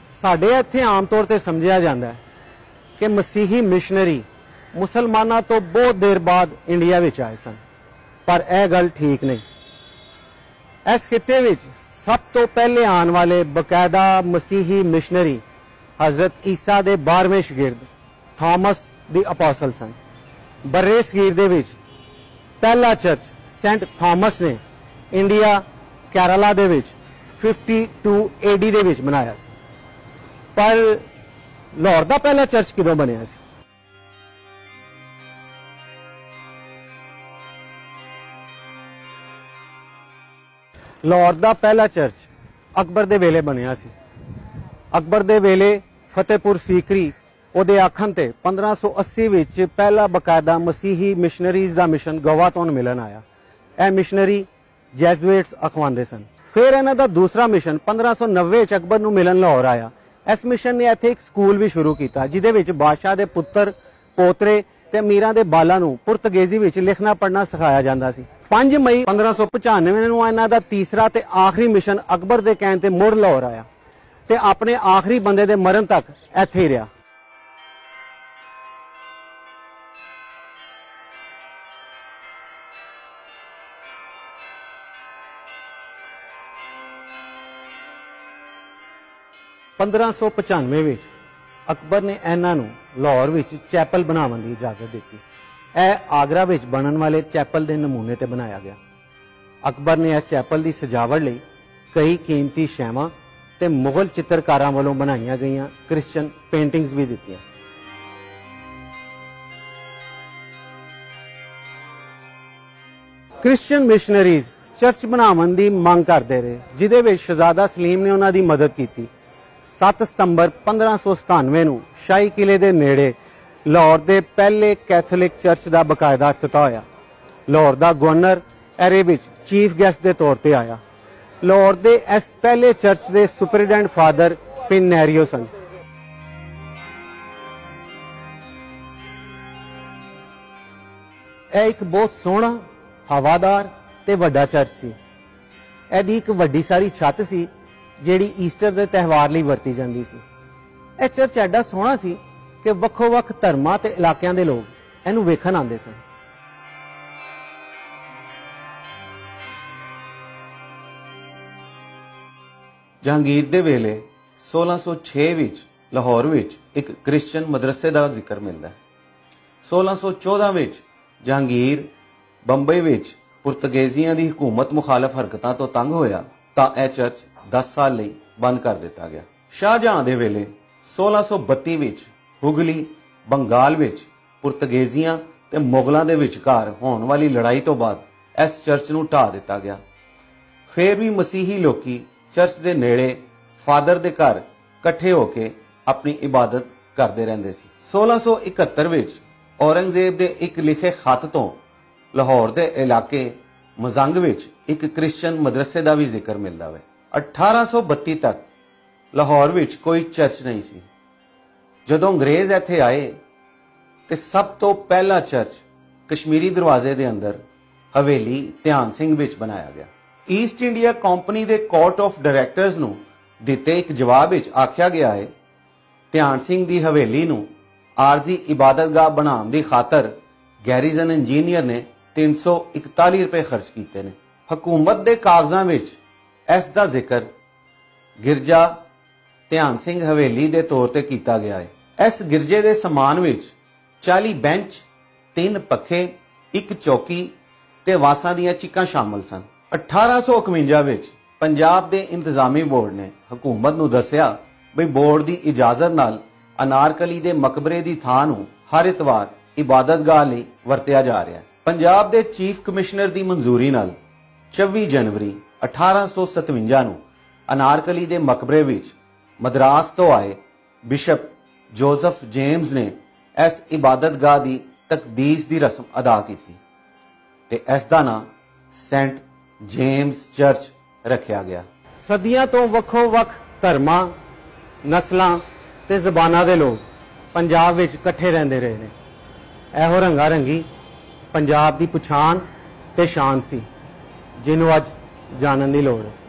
साडे इत्थे आम तौर पर समझिया जाता है कि मसीही मिशनरी मुसलमानों तो बहुत देर बाद इंडिया में आए सन, पर यह गल ठीक नहीं। इस खिते में सब तो पहले आने वाले बकायदा मसीही मिशनरी हजरत ईसा के 12वें शगिर्द थॉमस द अपोस्टल सन। बर्रे सगीर दे विच पहला चर्च सेंट थॉमस ने इंडिया केरला दे विच 52 AD दे विच बनाया सी। पर लाहौर दा पहला चर्च किदों बनिया सी? लाहौर दा पहला चर्च अकबर दे वेले बनिया सी। अकबर दे वेले फतेहपुर सीकरी ਉਹਦੇ आखन ते 1580 विच पहला बकायदा मसीही मिशनरीज का मिशन गोवा तो मिलन आया। यह मिशनरी जैजुएट्स अखवांदे सन। फिर इन्हां दा दूसरा मिशन 1590 च अकबर नूं मिलन लाहौर आया। इस मिशन ने इत्थे एक स्कूल भी शुरू किया जिहदे विच बादशाह दे पुत्र पोतरे ते अमीरां दे बालां नूं पुर्तगेजी विच लिखना पढ़ना सिखाया जांदा सी। 5 मई 1595 नूं इन्हां दा तीसरा ते आखिरी मिशन अकबर दे कहण ते मुड़ लाहौर आया ते अपने आखिरी बंदे दे मरण तक इत्थे ही रहा। पंद्रह सौ 95 विच अकबर ने इन्हां नूं लाहौर विच चैपल बनावन दी इजाजत दी। यह आगरा विच बनन वाले चैपल के नमूने ते बनाया गया। अकबर ने इस चैपल की सजावट लई कई कीमती शैवां ते मुगल चित्रकारां वालों बनाईयां गईयां क्रिश्चियन पेंटिंग्स भी दित्तियां। क्रिश्चियन मिशनरीज चर्च बनावन दी मंग करदे रहे, जिहदे विच शहजादा सलीम ने उन्हां दी मदद की। 7 सितंबर 1597 नूं शाही किले दे नेड़े लाहौर दे पहले कैथोलिक चर्च का बकायदा इफ्तिताह होया। लाहौर दा गवर्नर एरे विच चीफ गेस्ट के तौर पर आया। लाहौर दे इस पहले चर्च के सुपरिटेंडेंट फादर पिनैरियो सन। यह एक बहुत सोहना हवादार ते वड्डा चर्च सी। इहदी एक वड्डी सारी छत सी जिहड़ी ईस्टर के त्यौहार लई वरती जाती सी। यह चर्च एडा सोहना सी कि वक्खो-वक्ख धर्मां ते इलाकिਆਂ ਦੇ लोग ਇਹਨੂੰ ਵੇਖਣ आते सन। जहांगीर दे वेले 1606 विच लाहौर विच एक क्रिश्चियन मदरसे का जिक्र मिलता है। 1614 विच जहांगीर बंबई विच पुर्तगेजियां की हुकूमत मुखालफ हरकतां तो तंग होया तां यह चर्च 10 साल लई बंद कर दिता गया। शाहजहां दे वेले 1632 विच हुगली बंगाल विच पुर्तगेजियां ते मुगलों के विचकार होने वाली लड़ाई तो बाद इस चर्च नूं ढा दिता गया। फिर भी मसीही लोकी चर्च के नेड़े फादर के घर इकट्ठे होके अपनी इबादत करते रहंदे सी। 1671 विच औरंगजेब के एक लिखे खत तो लाहौर के इलाके मजंग विच एक क्रिश्चियन मदरसे का भी जिक्र मिलता है। 1832 तक लाहौर विच कोई चर्च नहीं सी। जदों अंग्रेज इत्थे आए तो सब तो पहला चर्च कश्मीरी दरवाजे के अंदर हवेली ध्यान सिंह विच बनाया गया। ईस्ट इंडिया कंपनी के कोर्ट ऑफ डायरैक्टर्स नूं दिते एक जवाब विच आख्या गया है ध्यान सिंह की हवेली नूं आरजी इबादतगाह बनाने की खातर गैरीजन इंजीनियर ने 341 रुपए खर्च किए ने। हुकूमत के कागजां विच इस दा जिक्र गिरजा ध्यान सिंह हवेली के तौर पर किया गया है। इस गिरजे के समान विच 40 बेंच 3 पखे 1 चौकी ते वासां दीयां चिक्कां शामिल सन। 1851 विच पंजाब के इंतजामी बोर्ड ने हुकूमत नूं दस्सिया बई बोर्ड की इजाजत नाल अनारकली के मकबरे की थां नूं हर इतवार इबादतगाह लई वरतिया जा रहा है। पंजाब के चीफ कमिश्नर की मंजूरी नाल 24 जनवरी 1857 नूं अनारकली के मकबरे विच मद्रास तो आए बिशप जोसफ जेम्स ने इस इबादतगाह की तकदीस की रस्म अदा की ते इसका नाम सेंट जेम्स चर्च रखा गया। सदियां तो वक्खो-वक्ख धर्मां नस्लां ते ज़बानां दे लोग पंजाब विच इकट्ठे रहंदे रहे ने। एहो रंगा रंगी पंजाब की पछाण ते शान सी जिन्हों अज जानन दी लोड़ है।